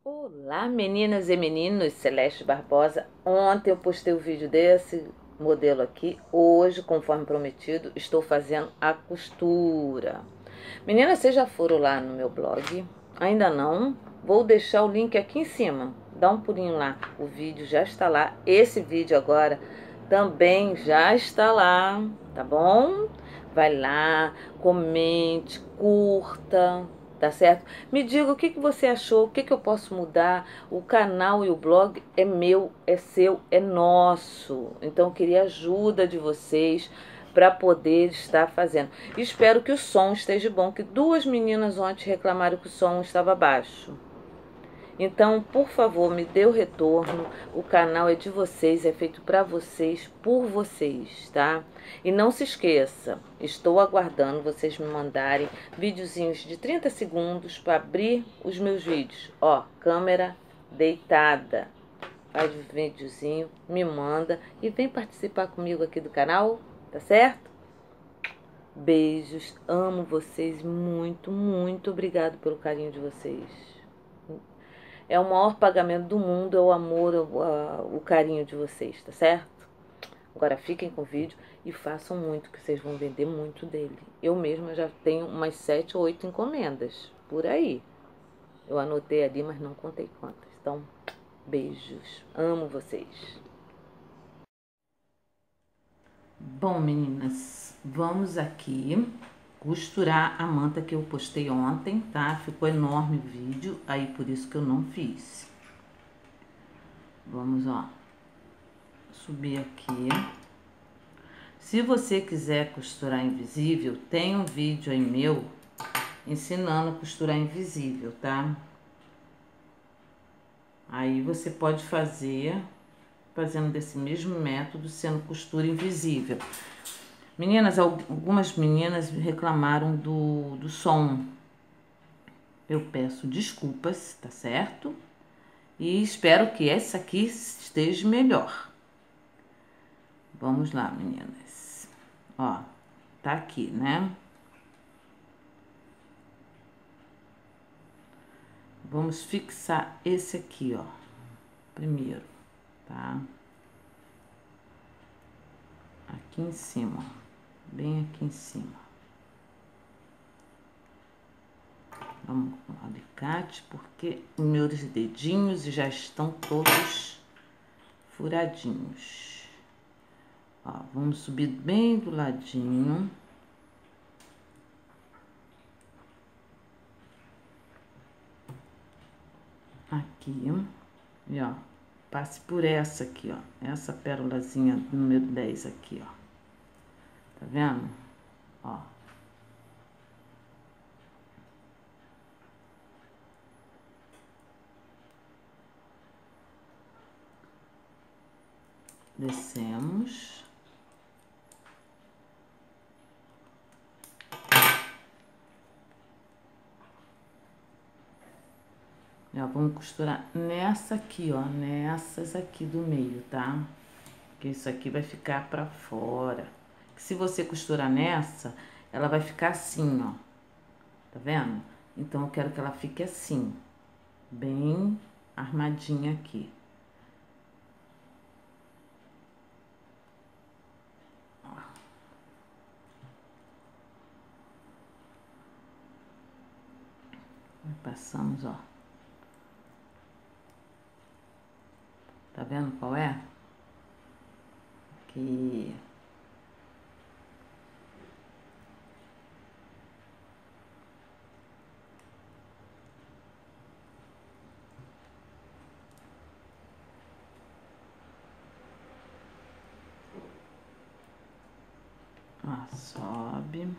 Olá, meninas e meninos, Celeste Barbosa. Ontem eu postei o vídeo desse modelo aqui. Hoje, conforme prometido, estou fazendo a costura. Meninas, vocês já foram lá no meu blog? Ainda não? Vou deixar o link aqui em cima. Dá um pulinho lá. O vídeo já está lá. Esse vídeo agora também já está lá, tá bom? Vai lá, comente, curta, tá certo? Me diga o que você achou, o que eu posso mudar. O canal e o blog é meu, é seu, é nosso. Então eu queria a ajuda de vocês para poder estar fazendo. Espero que o som esteja bom, que duas meninas ontem reclamaram que o som estava baixo. Então, por favor, me dê o retorno. O canal é de vocês, é feito para vocês, por vocês, tá? E não se esqueça, estou aguardando vocês me mandarem videozinhos de 30 segundos para abrir os meus vídeos. Ó, câmera deitada. Faz um videozinho, me manda e vem participar comigo aqui do canal, tá certo? Beijos, amo vocês muito, muito obrigado pelo carinho de vocês. É o maior pagamento do mundo, é o amor, o carinho de vocês, tá certo? Agora fiquem com o vídeo e façam muito, que vocês vão vender muito dele. Eu mesma já tenho umas 7 ou 8 encomendas, por aí. Eu anotei ali, mas não contei quantas. Então, beijos. Amo vocês. Bom, meninas, vamos aqui costurar a manta que eu postei ontem, tá? Ficou enorme o vídeo, aí por isso que eu não fiz. Vamos, ó, subir aqui. Se você quiser costurar invisível, tem um vídeo aí meu ensinando a costurar invisível, tá? Aí você pode fazer, fazendo desse mesmo método, sendo costura invisível. Meninas, algumas meninas reclamaram do som. Eu peço desculpas, tá certo? E espero que essa aqui esteja melhor. Vamos lá, meninas. Ó, tá aqui, né? Vamos fixar esse aqui, ó, primeiro, tá? Aqui em cima, ó, bem aqui em cima. Vamos com o alicate, porque meus dedinhos já estão todos furadinhos. Ó, vamos subir bem do ladinho. Aqui, e ó, passe por essa aqui, ó, essa pérolazinha número 10 aqui, ó. Tá vendo? Ó. Descemos. Ó, vamos costurar nessa aqui, ó, nessas aqui do meio, tá? Porque isso aqui vai ficar pra fora. Se você costurar nessa, ela vai ficar assim, ó. Tá vendo? Então, eu quero que ela fique assim, bem armadinha aqui. Ó. Passamos, ó. Tá vendo qual é? Aqui. Ó, sobe.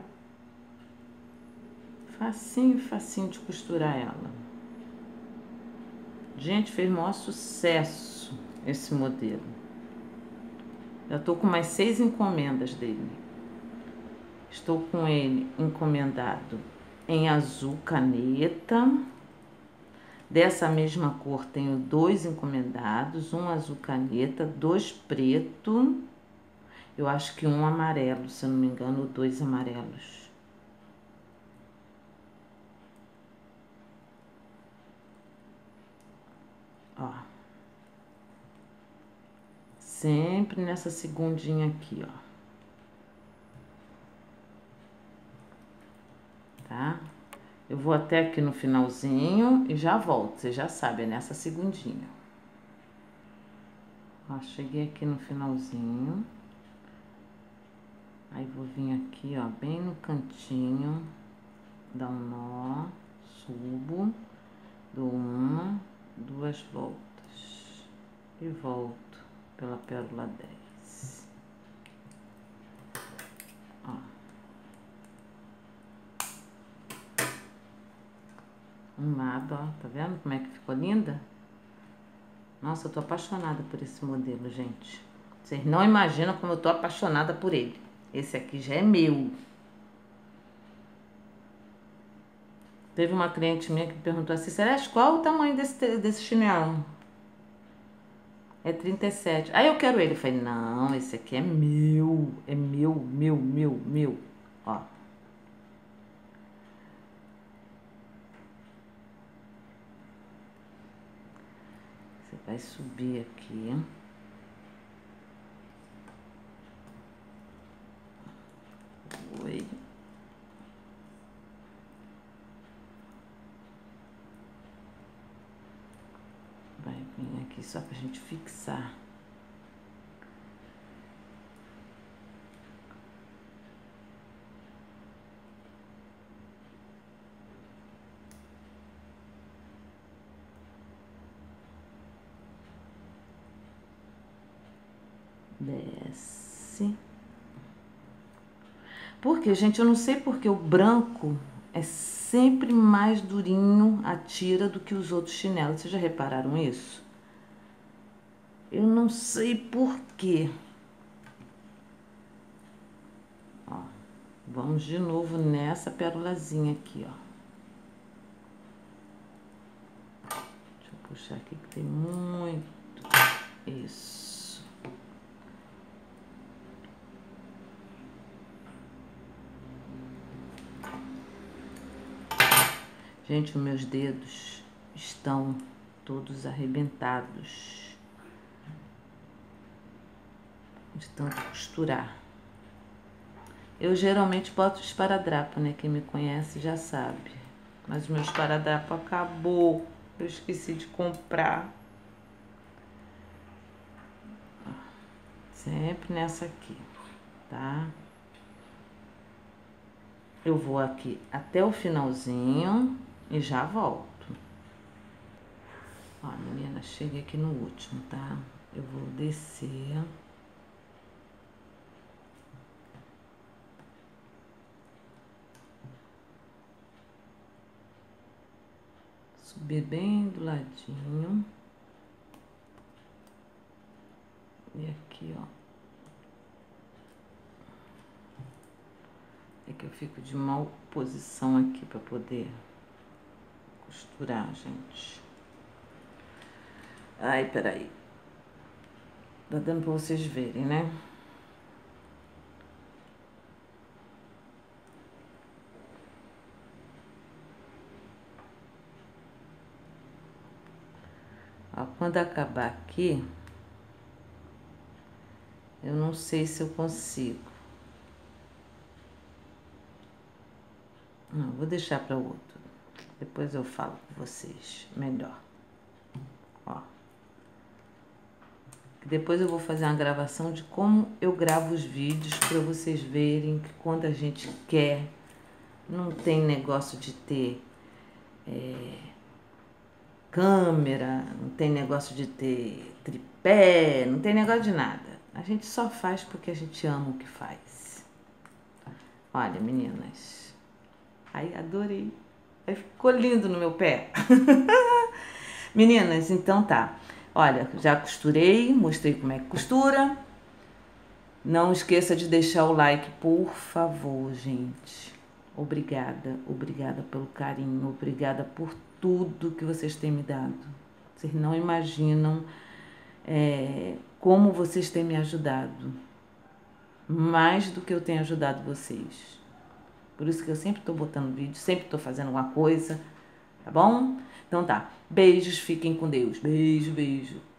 Facinho, facinho de costurar ela. Gente, fez maior sucesso esse modelo. Já tô com mais 6 encomendas dele. Estou com ele encomendado em azul caneta. Dessa mesma cor tenho 2 encomendados, um azul caneta, 2 preto. Eu acho que um amarelo, se eu não me engano, 2 amarelos. Ó. Sempre nessa segundinha aqui, ó. Tá? Eu vou até aqui no finalzinho e já volto. Você já sabe, é nessa segundinha. Ó, cheguei aqui no finalzinho. Aí vou vir aqui, ó, bem no cantinho. Dar um nó, subo, dou uma, 2 voltas. E volto pela pérola 10. Ó. Um lado, ó, tá vendo como é que ficou linda? Nossa, eu tô apaixonada por esse modelo, gente. Vocês não imaginam como eu tô apaixonada por ele. Esse aqui já é meu. Teve uma cliente minha que perguntou assim, Celeste, qual o tamanho desse chinelo? É 37. Aí eu quero ele. Eu falei, não, esse aqui é meu. É meu, meu. Ó. Você vai subir aqui. Oi. Vai vir aqui só pra gente fixar. Desce. Porque, gente, eu não sei porque o branco é sempre mais durinho a tira do que os outros chinelos. Vocês já repararam isso? Eu não sei por quê. Ó, vamos de novo nessa pérolazinha aqui, ó. Deixa eu puxar aqui que tem muito. Isso. Gente, os meus dedos estão todos arrebentados de tanto costurar. Eu geralmente boto esparadrapo, né? Quem me conhece já sabe. Mas o meu esparadrapo acabou. Eu esqueci de comprar. Sempre nessa aqui, tá? Eu vou aqui até o finalzinho e já volto. Ó, menina, cheguei aqui no último, tá? Eu vou descer. Subir bem do ladinho. E aqui, ó. É que eu fico de mal posição aqui pra poder costurar, gente. Ai, peraí. Tá dando pra vocês verem, né? Ó, quando acabar aqui, eu não sei se eu consigo. Não, vou deixar para outro. Depois eu falo com vocês melhor. Ó. Depois eu vou fazer uma gravação de como eu gravo os vídeos para vocês verem que quando a gente quer, não tem negócio de ter câmera, não tem negócio de ter tripé, não tem negócio de nada. A gente só faz porque a gente ama o que faz. Olha, meninas. Ai, adorei. Aí ficou lindo no meu pé. Meninas, então tá. Olha, já costurei, mostrei como é que costura. Não esqueça de deixar o like, por favor, gente. Obrigada, obrigada pelo carinho, obrigada por tudo que vocês têm me dado. Vocês não imaginam como vocês têm me ajudado. Mais do que eu tenho ajudado vocês. Por isso que eu sempre tô botando vídeo, sempre tô fazendo uma coisa, tá bom? Então tá. Beijos, fiquem com Deus. Beijo, beijo.